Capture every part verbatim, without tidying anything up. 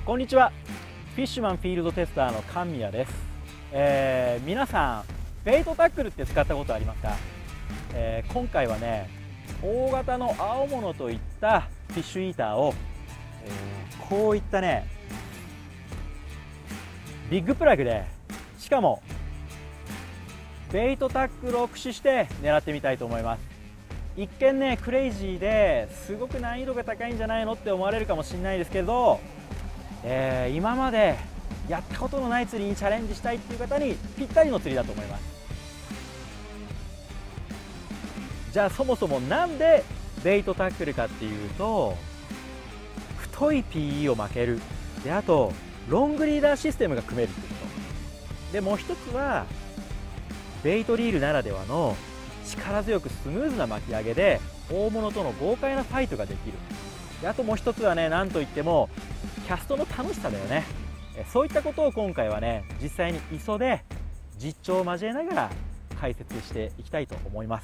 こんにちは。フィッシュマンフィールドテスターの神谷です。えー、皆さんベイトタックルって使ったことありますか？えー、今回はね、大型の青物といったフィッシュイーターを、えー、こういったねビッグプラグで、しかもベイトタックルを駆使して狙ってみたいと思います。一見ねクレイジーですごく難易度が高いんじゃないのって思われるかもしれないですけど、えー、今までやったことのない釣りにチャレンジしたいっていう方にぴったりの釣りだと思います。じゃあそもそもなんでベイトタックルかっていうと、太い ピーイー を巻けるで、あとロングリーダーシステムが組めるってことで、もう一つはベイトリールならではの力強くスムーズな巻き上げで大物との豪快なファイトができる。であともう一つはね、なんといってもキャストの楽しさだよね。そういったことを今回はね、実際に磯で実調を交えながら解説していきたいと思います。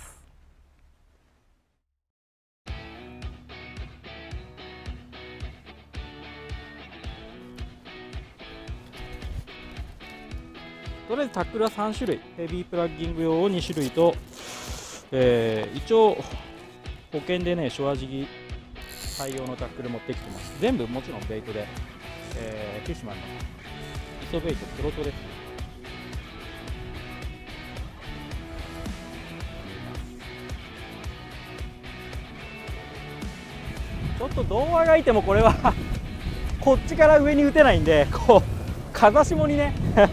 とりあえずタックルはさんしゅるい、ヘビープラッギング用をにしゅるいと、えー、一応保険でねショアジギ対応のタックル持ってきてます。全部もちろんベイトで、えー、フィッシュマンの磯ベイトプロトです。ちょっと動画がいてもこれはこっちから上に打てないんで、こう風下にね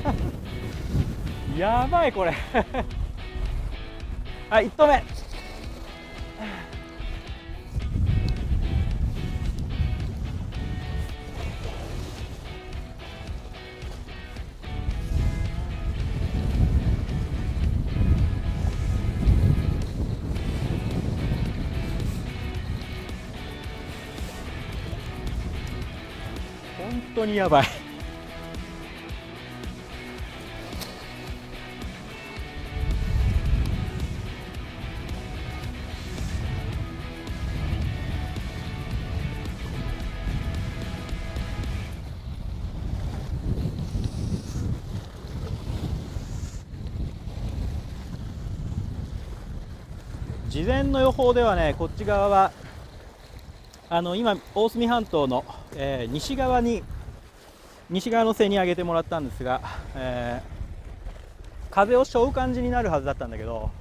やばいこれはい、いち投目。本当にやばい。事前の予報ではね、こっち側はあの今大隅半島の、えー、西側に西側の背に上げてもらったんですが、えー、風を背負う感じになるはずだったんだけど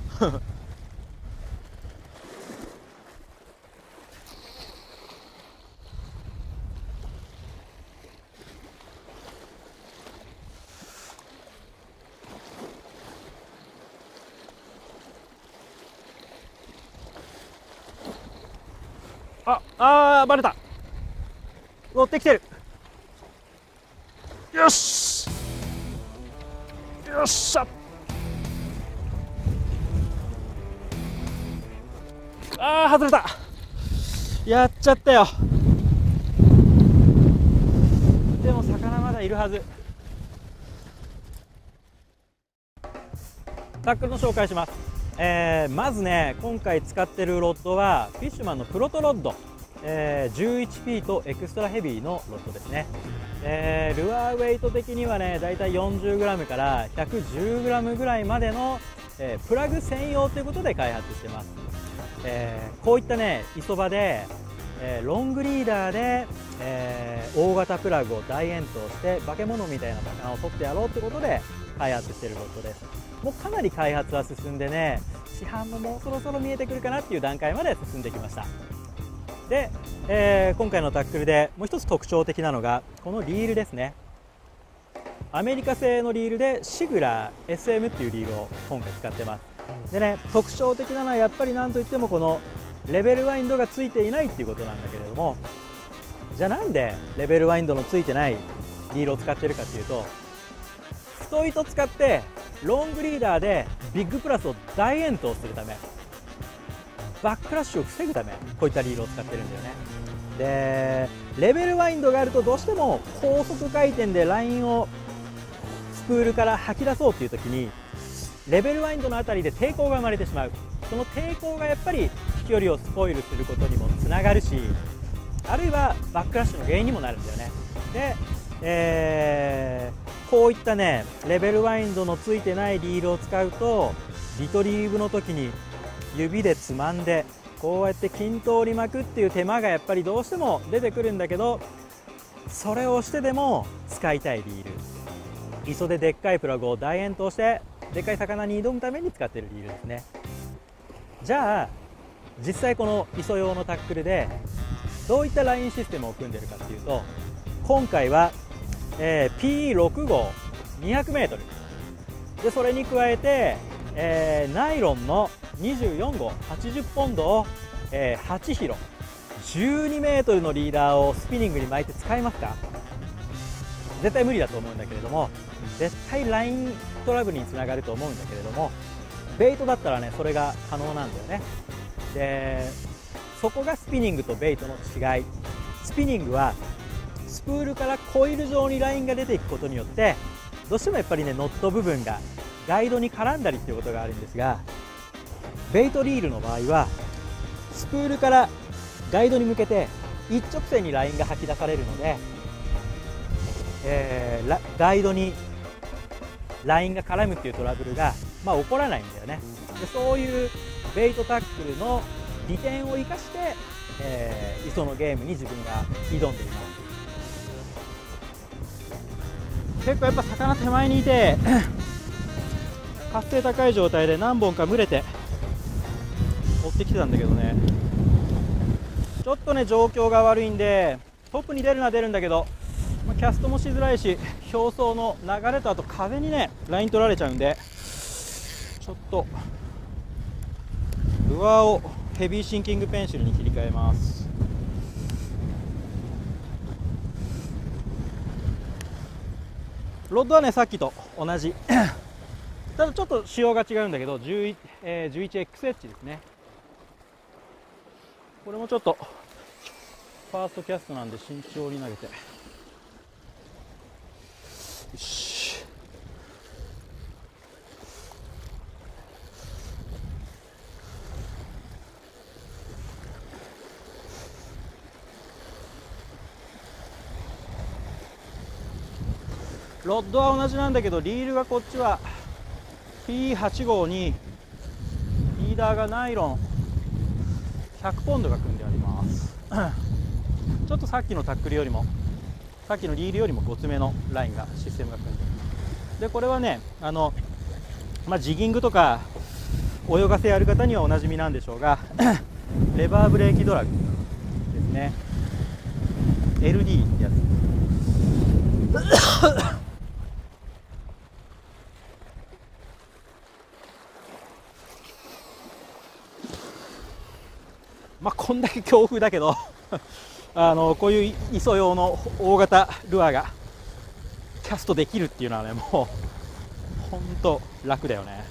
ああーバレた。乗ってきてる。よしよっしゃ。あー外れた。やっちゃったよ。でも魚まだいるはず。タックルの紹介します。えー、まずね、今回使ってるロッドはフィッシュマンのプロトロッド、えー、じゅういちピー とエクストラヘビーのロッドですね。えー、ルアーウェイト的にはね、だいたい よんじゅうグラム から ひゃくじゅうグラム ぐらいまでの、えー、プラグ専用ということで開発してます。えー、こういったね磯場で、えー、ロングリーダーで、えー、大型プラグを大遠投して化け物みたいな魚を取ってやろうということで開発しているロッドです。もうかなり開発は進んでね、市販ももうそろそろ見えてくるかなっていう段階まで進んできました。で、えー、今回のタックルでもう一つ特徴的なのがこのリールですね。アメリカ製のリールでシグラー エスエム っていうリールを今回使ってます。でね、特徴的なのはやっぱり何といってもこのレベルワインドがついていないっていうことなんだけれども、じゃあなんでレベルワインドのついてないリールを使っているかっていうと、太い糸使ってロングリーダーでビッグプラスを大遠投するため、バックラッシュを防ぐため、こういったリールを使ってるんだよね。でレベルワインドがあるとどうしても高速回転でラインをスプールから吐き出そうという時にレベルワインドのあたりで抵抗が生まれてしまう。その抵抗がやっぱり飛距離をスポイルすることにもつながるし、あるいはバックラッシュの原因にもなるんだよね。 で、えー、こういったねレベルワインドのついてないリールを使うとリトリーブの時に指でつまんでこうやって均等に巻くっていう手間がやっぱりどうしても出てくるんだけど、それをしてでも使いたいリール、磯ででっかいプラグを大円通してでっかい魚に挑むために使っているリールですね。じゃあ実際この磯用のタックルでどういったラインシステムを組んでいるかっていうと、今回は、えー、ピーろく 号 にひゃくメートルで、それに加えて、えー、ナイロンのにじゅうよん号はちじゅっポンドを、えー、はちヒロじゅうにメートルのリーダーをスピニングに巻いて使いますか？絶対無理だと思うんだけれども、絶対ライントラブルにつながると思うんだけれども、ベイトだったらねそれが可能なんだよね。でそこがスピニングとベイトの違い。スピニングはスプールからコイル状にラインが出ていくことによってどうしてもやっぱりねノット部分がガイドに絡んだりっていうことがあるんですが、ベイトリールの場合はスプールからガイドに向けて一直線にラインが吐き出されるので、えー、ガイドにラインが絡むっていうトラブルが、まあ、起こらないんだよね。でそういうベイトタックルの利点を生かして、えー、磯のゲームに自分が挑んでいます。結構やっぱ魚手前にいて活性高い状態で何本か群れて追ってきてたんだけどね、ちょっとね状況が悪いんでトップに出るのは出るんだけど、キャストもしづらいし表層の流れとあと風にねライン取られちゃうんで、ちょっとルアーをヘビーシンキングペンシルに切り替えます。ロッドはねさっきと同じただちょっと仕様が違うんだけど じゅういち、えー、じゅういちエックスエイチ ですね。これもちょっとファーストキャストなんで慎重に投げて、よしロッドは同じなんだけどリールがこっちは ピーはち 号にリーダーがナイロンひゃくポンドが組んでありますちょっとさっきのタックルよりもさっきのリールよりもごつめのラインがシステムが組んでいる。でこれはねあの、まあ、ジギングとか泳がせやる方にはおなじみなんでしょうがレバーブレーキドラグですね。 エルディー ってやつまあこんだけ強風だけどあのこういう磯用の大型ルアーがキャストできるっていうのはねもう本当楽だよね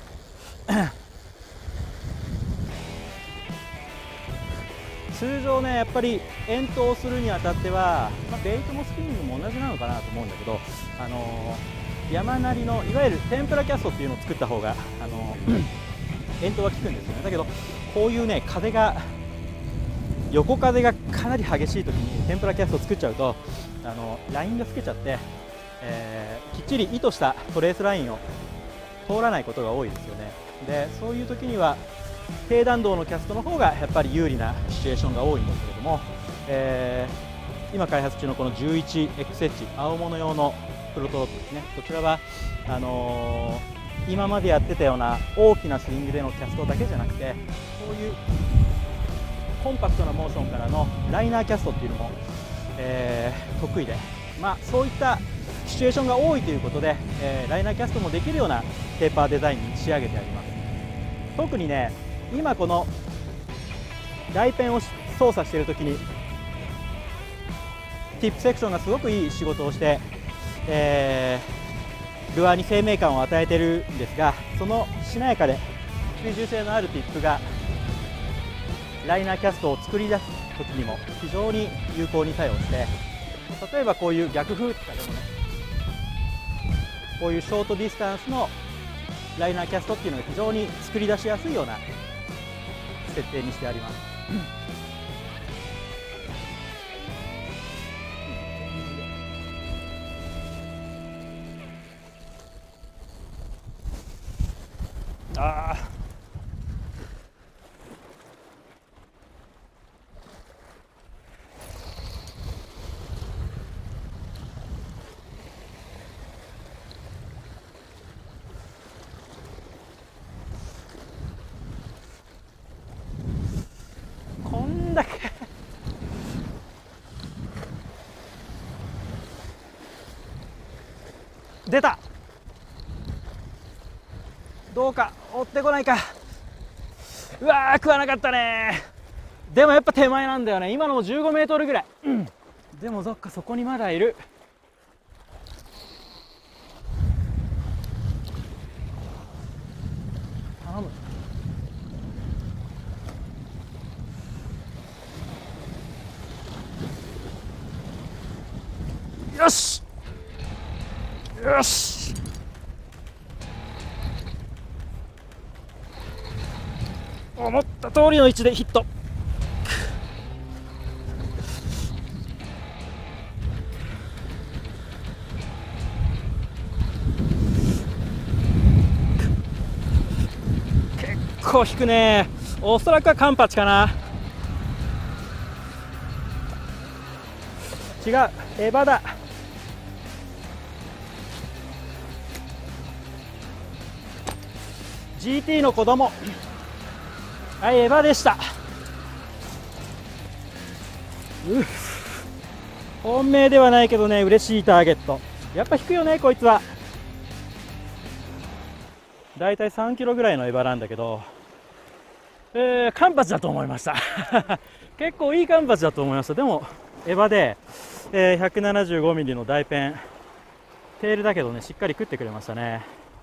通常ねやっぱり遠投するにあたっては、まあ、ベイトもスピニングも同じなのかなと思うんだけど、あのー、山なりのいわゆる天ぷらキャストっていうのを作った方が、あのー、遠投は効くんですよね。だけどこういうね風が横風がかなり激しい時に天ぷらキャストを作っちゃうとあのラインが透けちゃって、えー、きっちり意図したトレースラインを通らないことが多いですよね。でそういう時には低弾道のキャストの方がやっぱり有利なシチュエーションが多いんですけれども、えー、今開発中のこの じゅういちエックスエイチ 青物用のプロトロッドですね、こちらはあのー、今までやってたような大きなスイングでのキャストだけじゃなくてこういうコンパクトなモーションからのライナーキャストっていうのも、えー、得意で、まあ、そういったシチュエーションが多いということで、えー、ライナーキャストもできるようなペーパーデザインに仕上げてあります。特にね今この台ペンを操作しているときにティップセクションがすごくいい仕事をして、えー、ルアーに生命感を与えているんですが、そのしなやかで吸収性のあるティップがライナーキャストを作り出す時にも非常に有効に作用して、例えばこういう逆風とかでもねこういうショートディスタンスのライナーキャストっていうのが非常に作り出しやすいような設定にしてあります。 あーこんだけ出た。どうか追ってこないか。うわー食わなかったね。でもやっぱ手前なんだよね。今のもじゅうごメートルぐらい、うん、でもどっかそこにまだいる。頼む。よしよし、思った通りの位置でヒット。結構引くね。おそらくはカンパチかな。違う、エバだ。ジーティー の子供。はい、エバでした。うっ、本命ではないけどね、嬉しいターゲット。やっぱ引くよね、こいつは。だいたいさんキロぐらいのエバなんだけど、えー、カンパチだと思いました結構いいカンパチだと思いました。でもエバで、えー、ひゃくななじゅうごミリの大ペンテールだけどね、しっかり食ってくれましたね。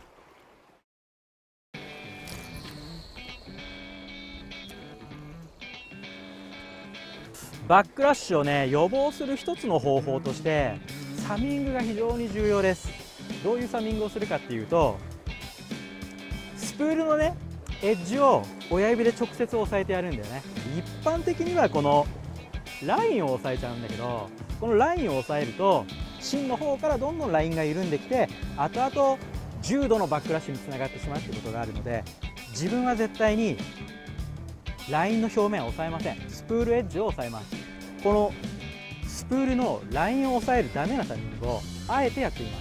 バックラッシュをね予防する一つの方法としてサミングが非常に重要です。どういうサミングをするかっていうと、スプールのねエッジを親指で直接押さえてやるんだよね。一般的にはこのラインを押さえちゃうんだけど、このラインを押さえると芯の方からどんどんラインが緩んできて、後々重度のバックラッシュにつながってしまうってことがあるので、自分は絶対にラインの表面を押さえません。スプールエッジを押さえます。このスプールのラインを押さえるダメなサミングをあえてやっています。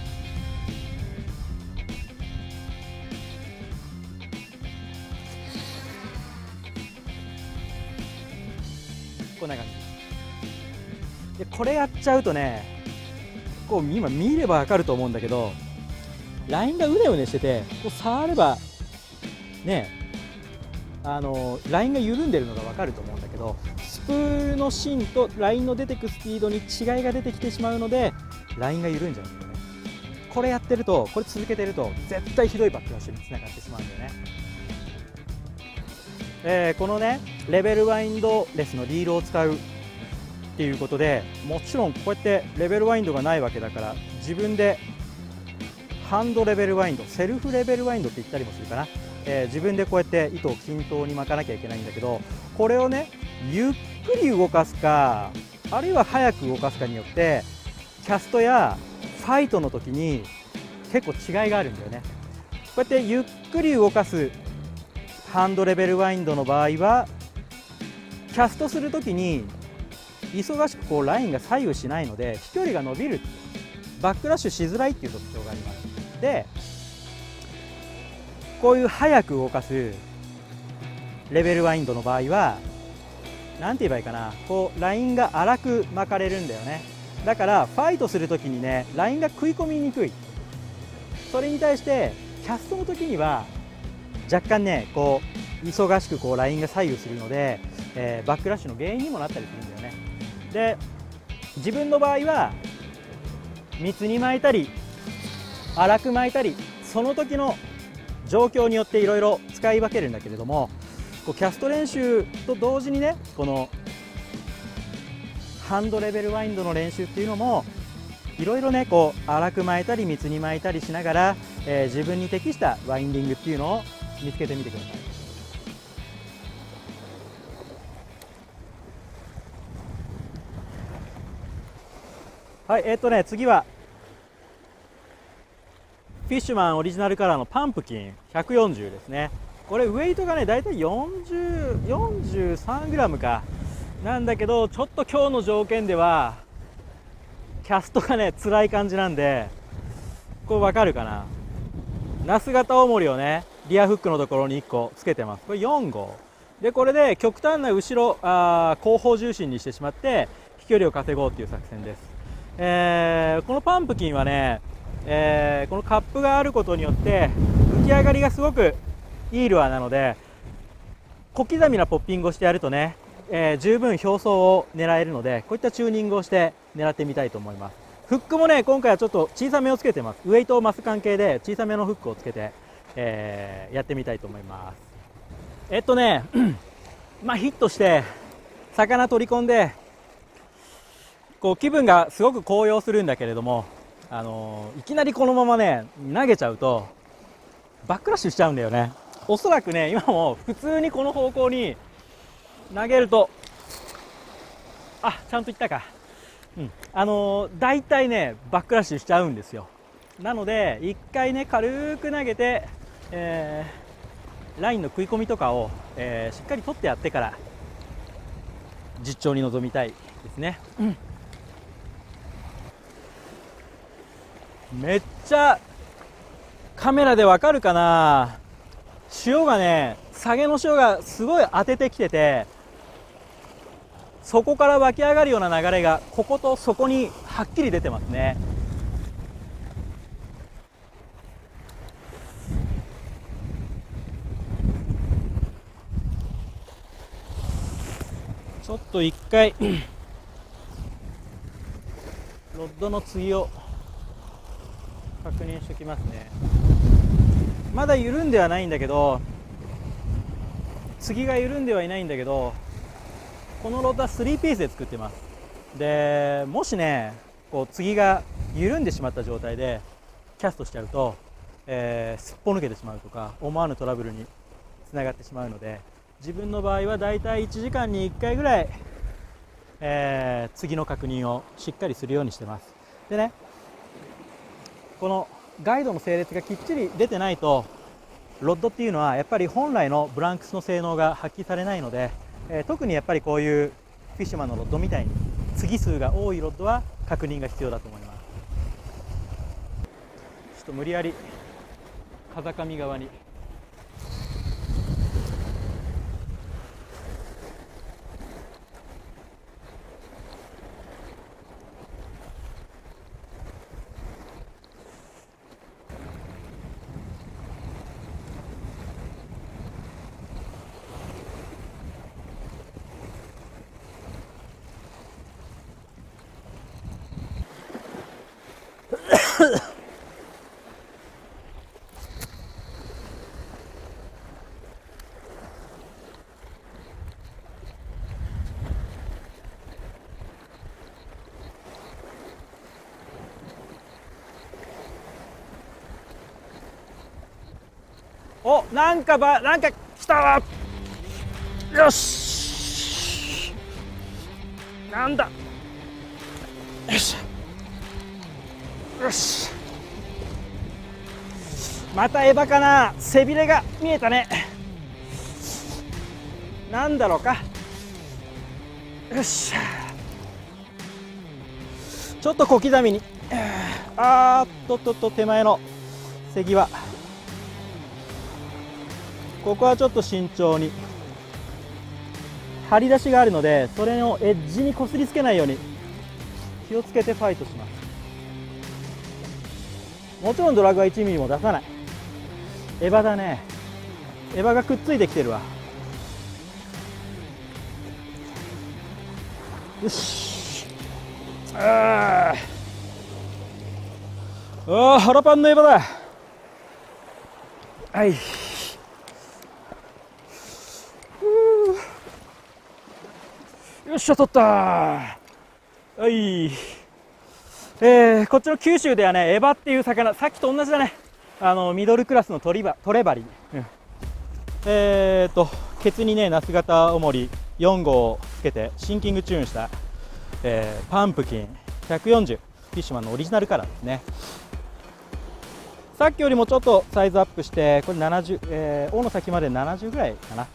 こんな感じで、これやっちゃうとね、こう今見れば分かると思うんだけど、ラインがうねうねしてて、こう触ればね、あのラインが緩んでるのが分かると思うんだけど、スプールの芯とラインの出てくスピードに違いが出てきてしまうので、ラインが緩んじゃうんだよね。これやってると、これ続けてると絶対ひどいバックラッシュにつながってしまうんだよね。えー、このねレベルワインドレスのリールを使うっていうことで、もちろんこうやってレベルワインドがないわけだから、自分でハンドレベルワインド、セルフレベルワインドって言ったりもするかな、えー、自分でこうやって糸を均等に巻かなきゃいけないんだけど、これをねゆっくり動かすか、あるいは早く動かすかによってキャストやファイトの時に結構違いがあるんだよね。こうやってゆっくり動かすハンドレベルワインドの場合は、キャストする時に忙しくこうラインが左右しないので飛距離が伸びる、バックラッシュしづらいっていう特徴があります。で、こういう早く動かすレベルワインドの場合は何て言えばいいかな、こうラインが粗く巻かれるんだよね。だからファイトする時にねラインが食い込みにくい。それに対してキャストの時には若干ねこう忙しくこうラインが左右するので、えー、バックラッシュの原因にもなったりするんだよね。で、自分の場合は密に巻いたり粗く巻いたり、その時の状況によっていろいろ使い分けるんだけれども、こうキャスト練習と同時にねこのハンドレベルワインドの練習っていうのもいろいろねこう粗く巻いたり密に巻いたりしながら、えー、自分に適したワインディングっていうのを見つけてみてください。はい、えっとね次はフィッシュマンオリジナルカラーのパンプキンひゃくよんじゅうですね。 これウェイトがねだいたいよんじゅう、よんじゅうさんグラムかなんだけど、ちょっと今日の条件ではキャストがね辛い感じなんで、これ分かるかな。ナス型重りをねリアフックのところにいっこつけてます。これよん号で、これで極端な後ろあ後方重心にしてしまって飛距離を稼ごうっていう作戦です。えー、このパンプキンはね、えー、このカップがあることによって浮き上がりがすごくいいルアーなので、小刻みなポッピングをしてやるとね、えー、十分表層を狙えるので、こういったチューニングをして狙ってみたいと思います。フックもね今回はちょっと小さめをつけてます。ウェイトを増す関係で小さめのフックをつけて、えー、やってみたいと思います。えっとねまあヒットして魚取り込んでこう気分がすごく高揚するんだけれども、あのー、いきなりこのままね投げちゃうとバックラッシュしちゃうんだよね。おそらくね今も普通にこの方向に投げると、あちゃんといったか、うん、あのー、大体ねバックラッシュしちゃうんですよ。なので一回ね軽く投げて、えー、ラインの食い込みとかを、えー、しっかり取ってやってから実調に臨みたいですね。うん、めっちゃカメラでわかるかな、潮がね下げの潮がすごい当ててきてて、そこから湧き上がるような流れがこことそこにはっきり出てますね。ちょっと一回ロッドの次を確認しておきますね。まだ緩んではないんだけど、次が緩んではいないんだけど、このロッドはスリーピースで作ってます。でもしねこう次が緩んでしまった状態でキャストしちゃうと、えー、すっぽ抜けてしまうとか思わぬトラブルにつながってしまうので、自分の場合はだいたいいちじかんにいっかいぐらい、えー、次の確認をしっかりするようにしてます。でね、このガイドの整列がきっちり出てないとロッドっていうのはやっぱり本来のブランクスの性能が発揮されないので、えー、特にやっぱりこういうフィッシュマンのロッドみたいに次数が多いロッドは確認が必要だと思います。ちょっと無理やり風上側にお、なんかば、なんか来たわ。よし。なんだ。よし。よし。またエバかな。背びれが見えたね。なんだろうか。よし。ちょっと小刻みに。あーっとっとっと手前の背際。ここはちょっと慎重に、張り出しがあるのでそれをエッジにこすりつけないように気をつけてファイトします。もちろんドラグはいちミリも出さない。エバだね。エバがくっついてきてるわ。よし。ああ、腹パンのエバだ。はい。よっしゃ、取った。はい。えー、こっちの九州ではね、エバっていう魚、さっきと同じだね。あのミドルクラスのトリバトレバリ、うん、えーとケツにねナス型重りよん号をつけてシンキングチューンした、えー、パンプキンひゃくよんじゅうフィッシュマンのオリジナルカラーですね。 さっきよりもちょっとサイズアップして、これななじゅう、えー、尾の先までななじゅうぐらいかな、うん、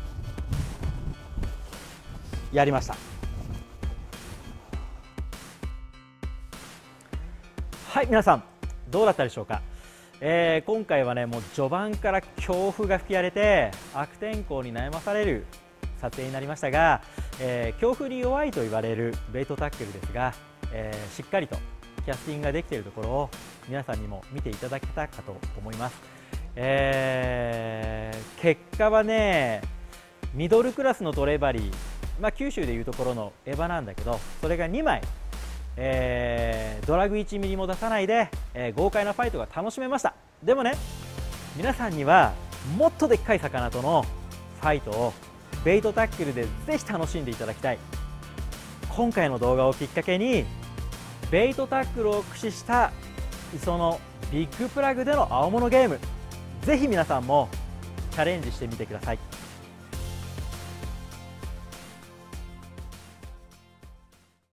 やりました。はい、皆さんどうだったでしょうか。えー、今回はね、もう序盤から強風が吹き荒れて悪天候に悩まされる撮影になりましたが、えー、強風に弱いと言われるベイトタックルですが、えー、しっかりとキャスティングができているところを皆さんにも見ていただけたかと思います。えー、結果はね、ミドルクラスのトレバリー、まあ、九州でいうところのエヴァなんだけど、それがにまい、えー、ドラグいちミリも出さないで、えー、豪快なファイトが楽しめました。でもね、皆さんにはもっとでっかい魚とのファイトをベイトタックルでぜひ楽しんでいただきたい。今回の動画をきっかけにベイトタックルを駆使した磯のビッグプラグでの青物ゲーム、ぜひ皆さんもチャレンジしてみてください。